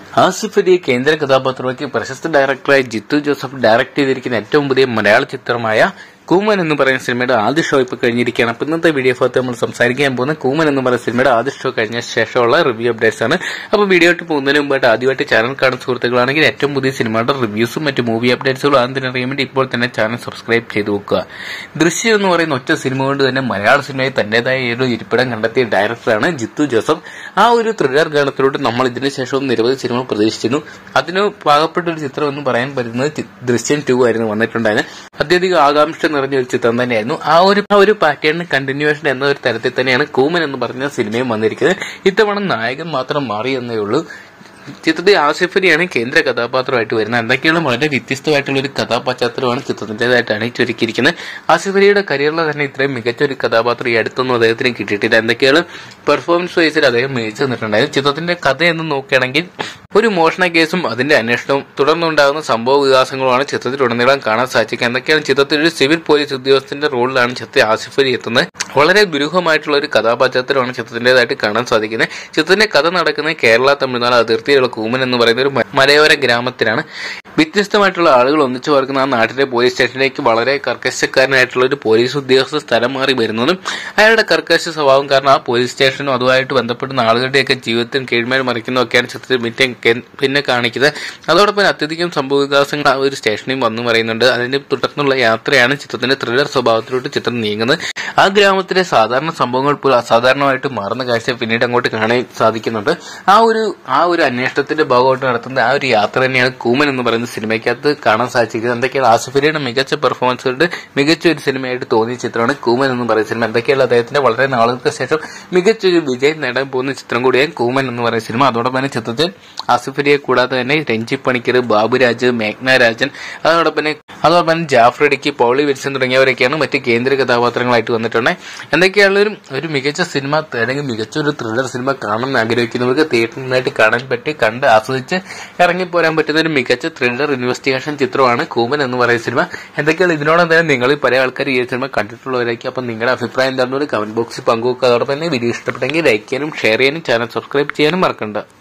ആസിഫ് അലി കേന്ദ്ര കഥാപാത്രമാക്കി പ്രശസ്ത ഡയറക്ടറായ ജിത്തു ജോസഫ് ഡയറക്ട് ചെയ്തിരിക്കുന്ന ഏറ്റവും പുതിയ മലയാള ചിത്രമായ കൂമൻ എന്ന് പറയുന്ന സിനിമയുടെ ആദ്യ ഷോ ഇപ്പോൾ കഴിഞ്ഞിരിക്കുകയാണ്. അപ്പോൾ ഇന്നത്തെ വീഡിയോ ഭാഗത്ത് നമ്മൾ സംസാരിക്കാൻ പോകുന്ന കൂമൻ എന്ന് പറയുന്ന സിനിമയുടെ ആദ്യ ഷോ കഴിഞ്ഞ ശേഷമുള്ള റിവ്യൂ അപ്ഡേറ്റ്സ് ആണ്. അപ്പോൾ വീഡിയോ ആയിട്ട് പോകുന്നതിന് മുമ്പായിട്ട് ആദ്യമായിട്ട് ചാനൽ കാണുന്ന സുഹൃത്തുക്കളാണെങ്കിൽ ഏറ്റവും പുതിയ സിനിമയുടെ റിവ്യൂസും മറ്റു മൂവി അപ്ഡേറ്റ്സുകളും ആദ്യം അറിയാൻ വേണ്ടി ഇപ്പോൾ തന്നെ ചാനൽ സബ്സ്ക്രൈബ് ചെയ്ത് വെക്കുക. ദൃശ്യം എന്ന് പറയുന്ന ഒറ്റ സിനിമ കൊണ്ട് തന്നെ മലയാള സിനിമയിൽ തന്റേതായ ഒരു ഇരിപ്പിടം കണ്ടെത്തിയ ഡയറക്ടറാണ് ജിത്തു ജോസഫ്. ആ ഒരു ത്രില്ലർ ഗാനത്തിലൂടെ നമ്മൾ ഇതിന് ശേഷവും നിരവധി സിനിമകൾ പ്രതീക്ഷിച്ചിരുന്നു. അതിന് പാകപ്പെട്ട ഒരു ചിത്രം എന്ന് പറയാൻ പറ്റുന്നത് ദൃശ്യം 2 ആയിരുന്നു വന്നിട്ടുണ്ടായത്. അത്യധികം ആകാംക്ഷ നിറഞ്ഞ ഒരു ചിത്രം തന്നെയായിരുന്നു. ആ ഒരു പാറ്റേണിന് കണ്ടിന്യൂവേഷൻ എന്ന ഒരു തരത്തിൽ തന്നെയാണ് കൂമൻ എന്ന് പറഞ്ഞ സിനിമയും വന്നിരിക്കുന്നത്. ഇത്തവണ നായകൻ മാത്രം മാറി എന്നേ ഉള്ളൂ. ചിത്രത്തിൽ ആസിഫ് അലിയാണ് കേന്ദ്ര കഥാപാത്രമായിട്ട് വരുന്നത്. എന്തൊക്കെയാണ് വളരെ വ്യത്യസ്തമായിട്ടുള്ള ഒരു കഥാപശ്ചാത്തലമാണ് ചിത്രത്തിന്റേതായിട്ട് അണിയിച്ചൊരുക്കിയിരിക്കുന്നത്. ആസിഫ് അലിയുടെ കരിയറിൽ തന്നെ ഇത്രയും മികച്ച ഒരു കഥാപാത്രം ഈ അടുത്തൊന്നും അദ്ദേഹത്തിന് കിട്ടിയിട്ടില്ല. എന്തൊക്കെയാണ് പെർഫോമൻസ് വൈസിൽ അദ്ദേഹം മികച്ചു നിന്നിട്ടുണ്ടായിരുന്നു. ചിത്രത്തിന്റെ കഥ എന്ന് നോക്കുകയാണെങ്കിൽ ഒരു മോഷണ കേസും അതിന്റെ അന്വേഷണവും തുടർന്നുണ്ടാകുന്ന സംഭവ വികാസങ്ങളുമാണ് ചിത്രത്തിലുടനീളം കാണാൻ സാധിക്കുക. എന്തൊക്കെയാണ് ചിത്രത്തിൽ ഒരു സിവിൽ പോലീസ് ഉദ്യോഗസ്ഥന്റെ റോളിലാണ് ചിത്രത്തിൽ ആസിഫ് അലി എത്തുന്നത്. വളരെ ദുരൂഹമായിട്ടുള്ള ഒരു കഥാപശ്ചാത്തലമാണ് ചിത്രത്തിന്റേതായിട്ട് കാണാൻ സാധിക്കുന്നത്. ചിത്രത്തിന്റെ കഥ നടക്കുന്നത് കേരള തമിഴ്നാട് അതിർത്തിയിലുള്ള കൂമൻ എന്ന് പറയുന്ന ഒരു മലയോര ഗ്രാമത്തിലാണ്. വ്യത്യസ്തമായിട്ടുള്ള ആളുകൾ ഒന്നിച്ചു ചേർക്കുന്ന ആ നാട്ടിലെ പോലീസ് സ്റ്റേഷനിലേക്ക് വളരെ കർക്കശക്കാരനായിട്ടുള്ള ഒരു പോലീസ് ഉദ്യോഗസ്ഥ സ്ഥലം മാറി വരുന്നതും അയാളുടെ കർക്കശ സ്വഭാവം കാരണം ആ പോലീസ് സ്റ്റേഷനും അതുമായിട്ട് ബന്ധപ്പെടുന്ന ആളുകളുടെയൊക്കെ ജീവിതത്തിന് കീഴ്മേൽ മറിക്കുന്നതൊക്കെയാണ് ചിത്രത്തിൽ പിന്നെ കാണിക്കുന്നത്. അതോടൊപ്പം അത്യധികം സംഭവ വികാസങ്ങൾ ആ ഒരു സ്റ്റേഷനിൽ വന്നു പറയുന്നുണ്ട്. അതിന്റെ തുടർന്നുള്ള യാത്രയാണ് ചിത്രത്തിന്റെ ത്രില്ലർ സ്വഭാവത്തിലോട്ട് ചിത്രം നീങ്ങുന്നത്. ആ ഗ്രാമത്തിലെ സാധാരണ സംഭവങ്ങൾ പോലും അസാധാരണമായിട്ട് മാറുന്ന കാഴ്ച പിന്നീട് അങ്ങോട്ട് കാണാൻ സാധിക്കുന്നുണ്ട്. ആ ഒരു അന്വേഷണത്തിന്റെ ഭാഗമായിട്ട് നടത്തുന്ന ആ ഒരു യാത്ര തന്നെയാണ് കൂമൻ എന്ന് പറയുന്ന സിനിമയ്ക്കകത്ത് കാണാൻ സാധിച്ചിരിക്കുന്നത്. എന്തൊക്കെയാണ് ആസിഫ് അലിയുടെ മികച്ച പെർഫോമൻസ് കൊണ്ട് മികച്ച ഒരു സിനിമയായിട്ട് തോന്നിയ ചിത്രമാണ് കൂമൻ എന്ന് പറയുന്ന സിനിമ. എന്തൊക്കെയാണ് അദ്ദേഹത്തിന്റെ വളരെ നാളുകൾക്ക് ശേഷം മികച്ചൊരു വിജയം നേടാൻ പോകുന്ന ചിത്രം കൂടിയാണ് കൂമൻ എന്ന് പറയുന്ന സിനിമ. അതോടൊപ്പം തന്നെ ചിത്രത്തിൽ ആസിഫ് അലിയെ കൂടാതെ തന്നെ രഞ്ജി പണിക്കർ, ബാബുരാജ്, മേഘ്ന രാജൻ, അതോടൊപ്പം ജാഫർ ഇടുക്കി, പൗളി വിൽസൺ തുടങ്ങിയവരൊക്കെയാണ് മറ്റ് കേന്ദ്ര കഥാപാത്രങ്ങളായിട്ട് വന്നിട്ടുണ്ട്. എന്തൊക്കെയാണ് ഒരു മികച്ച സിനിമ അല്ലെങ്കിൽ മികച്ച ഒരു ത്രില്ലർ സിനിമ കാണാൻ ആഗ്രഹിക്കുന്നവർക്ക് തിയേറ്ററിൽ നിന്നായിട്ട് കാണാൻ പറ്റി കണ്ട് ആസ്വദിച്ച് ഇറങ്ങിപ്പോരാൻ പറ്റുന്ന ഒരു മികച്ച ത്രില്ലർ ഇൻവെസ്റ്റിഗേഷൻ ചിത്രമാണ് കൂമൻ എന്ന് പറയുന്ന സിനിമ. എന്തൊക്കെയാണ് ഇതിനോടൊപ്പം തന്നെ നിങ്ങൾ പല ആൾക്കാർ ഈ സിനിമ കണ്ടിട്ടുള്ളവരായിരിക്കും. അപ്പം നിങ്ങളുടെ അഭിപ്രായം എന്താണെന്ന് കമന്റ് ബോക്സിൽ പങ്കുവെക്കുക. അതോടൊപ്പം തന്നെ വീഡിയോ ഇഷ്ടപ്പെട്ടെങ്കിൽ ലൈക്ക് ചെയ്യാനും ഷെയർ ചെയ്യാനും ചാനൽ സബ്സ്ക്രൈബ് ചെയ്യാനും മറക്കണ്ട.